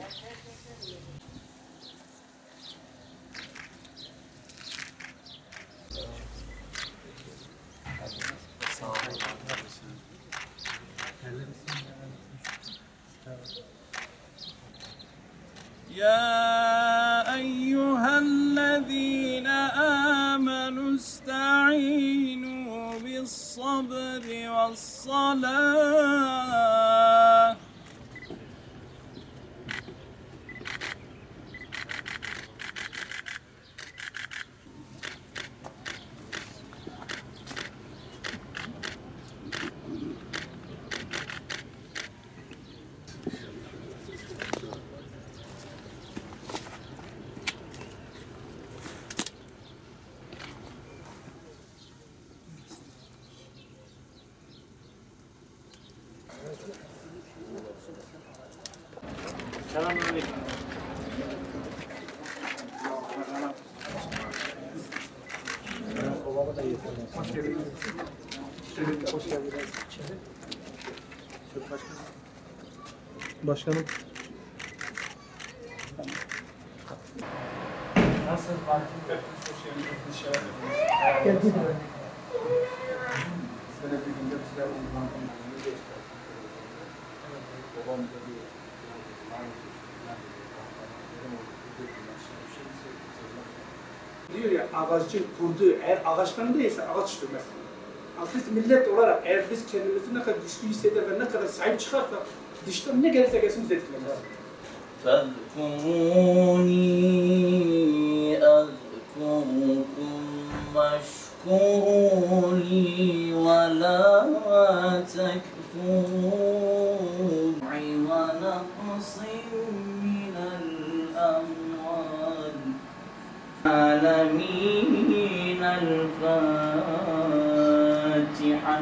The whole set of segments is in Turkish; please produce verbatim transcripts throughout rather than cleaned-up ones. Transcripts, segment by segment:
يا أيها الذين آمنوا استعينوا بالصبر والصلاة Selamünaleyküm. Hoş geldiniz. Hoş geldiniz. Başkanım. Nasıl parti? Hoş geldiniz. Geldiniz. Şöyle bir günde size uygulandığını gösterdim. Babam da bir diyor ya, ağaççı kurdu, eğer ağaçtan değilse ağaç düşürmez. Biz millet olarak eğer biz kendimizi ne kadar güçlü hisseder ve ne kadar sahip çıkarsak dıştan ne gelirse gelsin bizi etkilemez. فاذكروني أذكركم واشكروا لي ولا تكفرون ونقص من الأموال العالمين الفاتحة.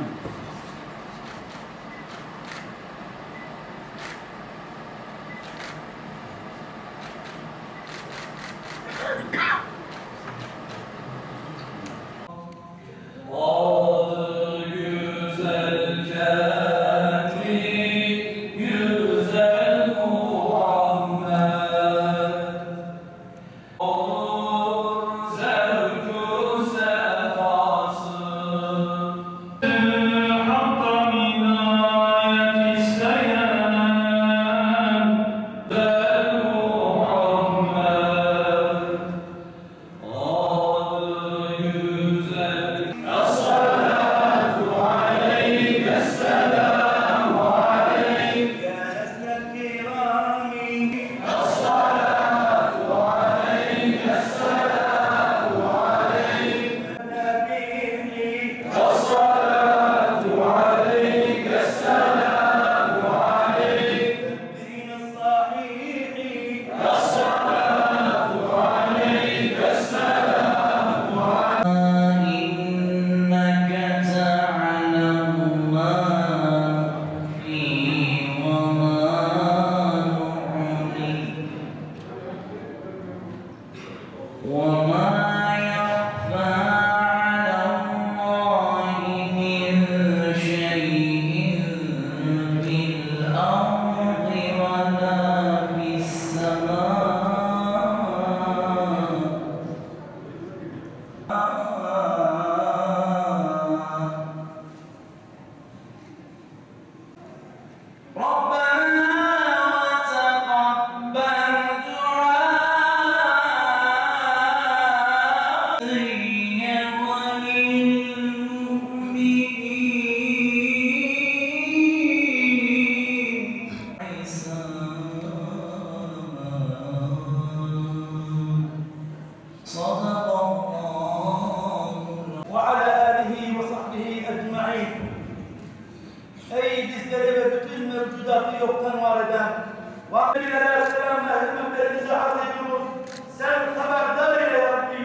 Ey bizleri ve bütün mevcudatı yoktan var eden ve Aleyhisselam selam ehlimlerimizi arz ediyoruz. Sen haberdar eyle ya Rabbi.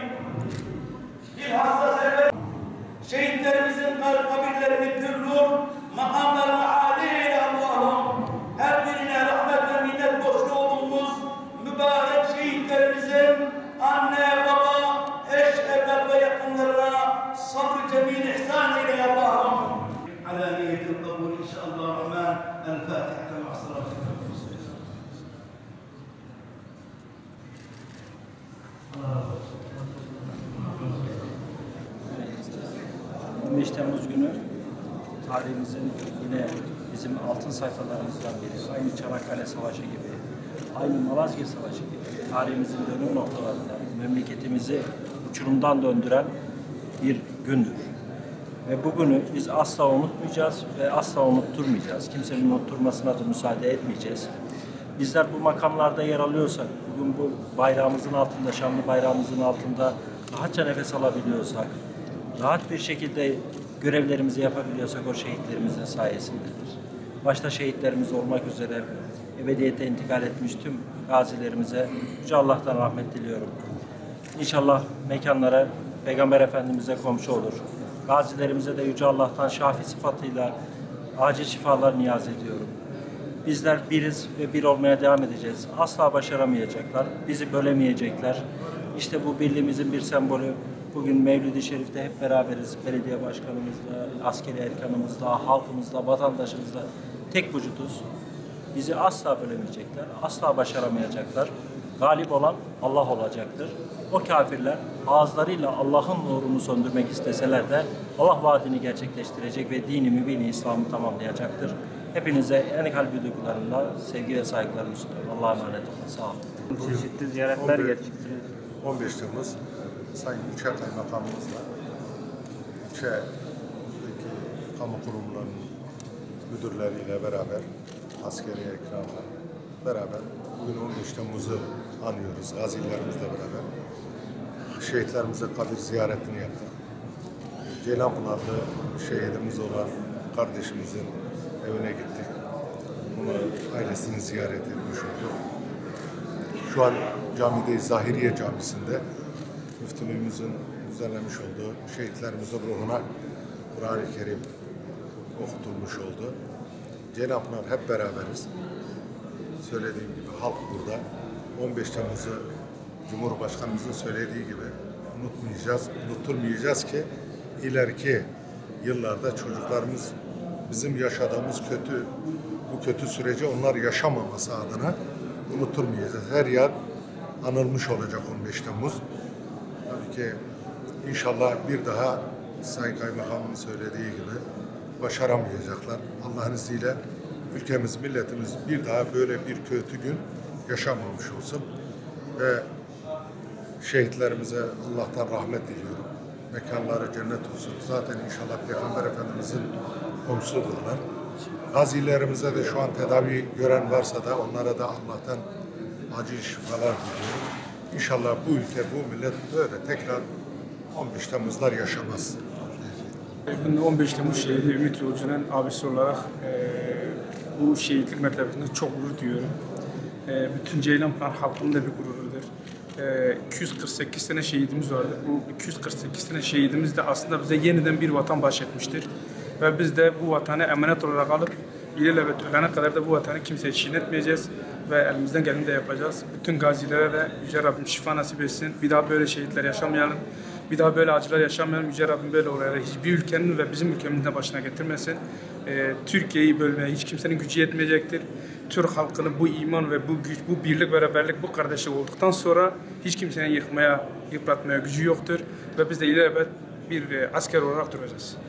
Bilhassa sever şehitlerimizin kabirlerini pür nur, makamlarını âli eyle Allah'ım. Her birine rahmet ve minnet borçlu olduğumuz mübarek şehitlerimizin anne, baba, eş, evlat ve yakınlarına sabrı cemil ihsan eyle Allah'ım. على نية القبول إن شاء الله الرحمن. الفاتحة مع الصلاة. Temmuz günü tarihimizin yine bizim altın sayfalarımızdan biri. Aynı Çanakkale Savaşı gibi, aynı Malazgirt Savaşı gibi tarihimizin dönüm noktalarında memleketimizi uçurumdan döndüren bir gündür. Ve bugünü biz asla unutmayacağız ve asla unutturmayacağız. Kimsenin unutturmasına da müsaade etmeyeceğiz. Bizler bu makamlarda yer alıyorsak, bugün bu bayrağımızın altında, şanlı bayrağımızın altında rahatça nefes alabiliyorsak, rahat bir şekilde görevlerimizi yapabiliyorsak o şehitlerimizin sayesindedir. Başta şehitlerimiz olmak üzere ebediyete intikal etmiş tüm gazilerimize Yüce Allah'tan rahmet diliyorum. İnşallah mekanlara Peygamber Efendimiz'e komşu olur. Gazilerimize de Yüce Allah'tan şafi sıfatıyla acil şifalar niyaz ediyorum. Bizler biriz ve bir olmaya devam edeceğiz. Asla başaramayacaklar, bizi bölemeyecekler. İşte bu birliğimizin bir sembolü. Bugün Mevlid-i Şerif'te hep beraberiz. Belediye başkanımızla, askeri erkanımızla, halkımızla, vatandaşımızla tek vücuduz. Bizi asla bölemeyecekler, asla başaramayacaklar. Galip olan Allah olacaktır. O kafirler ağızlarıyla Allah'ın nurunu söndürmek isteseler de Allah vaadini gerçekleştirecek ve dini mübini İslam'ı tamamlayacaktır. Hepinize en kalbi duygularımla sevgi ve saygılarımı sunuyorum. Allah'a emanet olun. Sağ olun. Çeşitli ziyaretler gerçekleştiriyor. on beş Temmuz Sayın İlçe Kaymakamımızla ilçedeki kamu kurumlarının müdürleriyle beraber, askeri ekranla beraber bugün on beş Temmuz'u anıyoruz. Gazilerimizle beraber. Şehitlerimize kabir ziyaretini yaptık. Ceylanpınar'da şehidimiz olan kardeşimizin evine gittik. Onu, ailesini ziyaret etmiş olduk. Şu an camideyiz, Zahiriye Camisi'nde. Müftülüğümüzün düzenlemiş olduğu şehitlerimizin ruhuna Kur'an-ı Kerim okutulmuş oldu. Ceylanpınar hep beraberiz. Söylediğim gibi halk burada. on beş Temmuz'u Cumhurbaşkanımızın söylediği gibi unutmayacağız, unutturmayacağız ki ileriki yıllarda çocuklarımız bizim yaşadığımız kötü, bu kötü süreci onlar yaşamaması adına unutturmayacağız. Her yer anılmış olacak on beş Temmuz. Tabii ki inşallah bir daha Sayın Kaymakamımın söylediği gibi başaramayacaklar. Allah'ın izniyle ülkemiz, milletimiz bir daha böyle bir kötü gün yaşamamış olsun. Ve şehitlerimize Allah'tan rahmet diliyorum. Mekanları cennet olsun. Zaten inşallah Peygamber Efendimizin komşudurlar. Gazilerimize de şu an tedavi gören varsa da onlara da Allah'tan acil şifalar diliyorum. İnşallah bu ülke, bu millet böyle tekrar on beş Temmuzlar yaşamaz. Bugün on beş Temmuz şehidi Ümit Yolcu'nun abisi olarak e, bu şehitlik mertebesinde çok gurur duyuyorum. E, bütün Ceylanpınar halkının da bir gururudur. E, iki yüz kırk sekiz sene şehidimiz vardı. Bu iki yüz kırk sekiz sene şehidimiz de aslında bize yeniden bir vatan bahşetmiştir. Ve biz de bu vatanı emanet olarak alıp ilelebet ölene kadar da bu vatanı kimseye çiğnetmeyeceğiz ve elimizden geleni de yapacağız. Bütün gazilere de Yüce Rabbim şifa nasip etsin. Bir daha böyle şehitler yaşamayalım. Bir daha böyle acılar yaşamayalım. Yüce Rabbim böyle olayları hiçbir ülkenin ve bizim ülkemizin de başına getirmesin. Ee, Türkiye'yi bölmeye hiç kimsenin gücü yetmeyecektir. Türk halkının bu iman ve bu güç, bu birlik, beraberlik, bu kardeşlik olduktan sonra hiç kimsenin yıkmaya, yıpratmaya gücü yoktur. Ve biz de ilelebet bir asker olarak duracağız.